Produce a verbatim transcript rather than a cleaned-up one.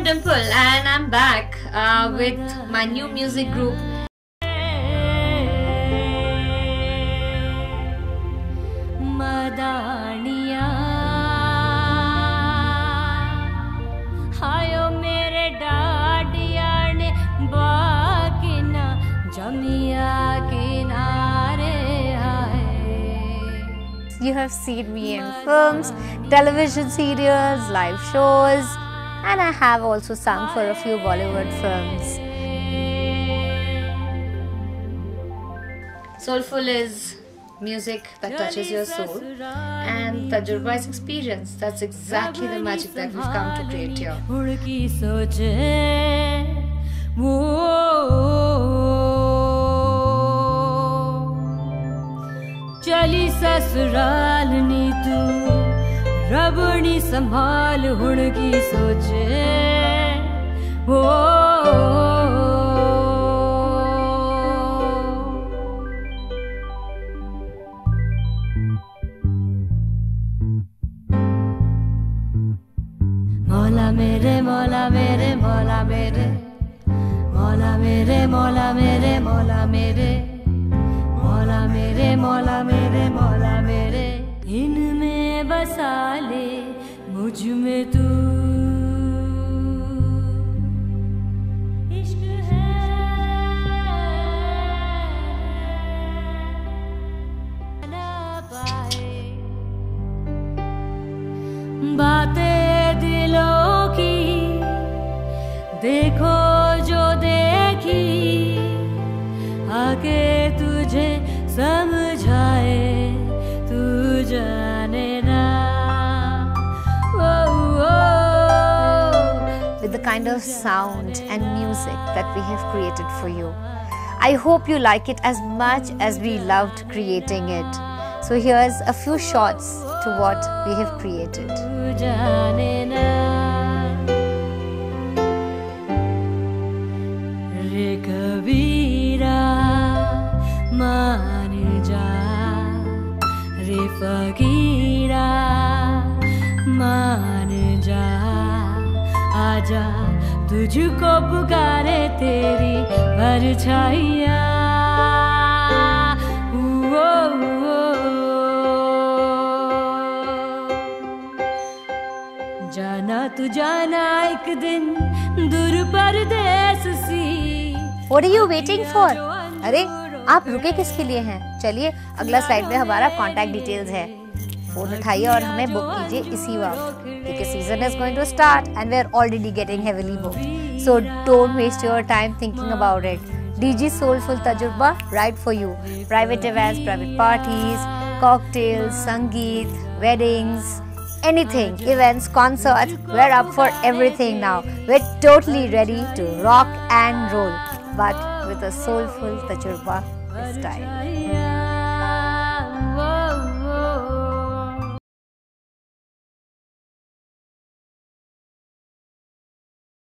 Dimple and I'm back uh, with my new music group. Madaniya hayo mere dadiya ne baakina jamiya kinare aaye. You have seen me in films, television serials, live shows, and I have also sung for a few Bollywood films. Soulful is music that touches your soul, and Tajurba is experience. That's exactly the magic that we've come to create here. चली ससुराल नी तू रबनी संभाल हुण की सोचे वो मौला मेरे मौला मेरे मौला मेरे मौला मेरे मौला मेरे मौला मेरे मौला मेरे मौला मेरे मौला मेरे इनमें बसा ले मुझ में तू इश्क है ना पाए बातें दिलों की देखो जो देखी आके तुझे समझाए तू जाने ना. With the kind of sound and music that we have created for you. I hope you like it as much as we loved creating it. So here's a few shots to what we have created. रे कबीरा मान जा रे फकीरा मान जा आजा तुझको पुकारे तेरी परछाइयाँ जाना तू जाना एक दिन दूर परदेस सी. What are you waiting for? अरे आप रुके किसके लिए हैं? चलिए अगला स्लाइड में हमारा कॉन्टैक्ट डिटेल्स है. फोन उठाइए और हमें बुक कीजिए इसी वक्त क्योंकि season is going to start and we are already getting heavily booked. So don't waste your time thinking about it. DG soulful तजुर्बा right for you. Private events, private parties, cocktails, sangeet, weddings, anything, events, concerts, we're up for everything now. We're totally ready to rock and roll, but with a soulful Tajurba style.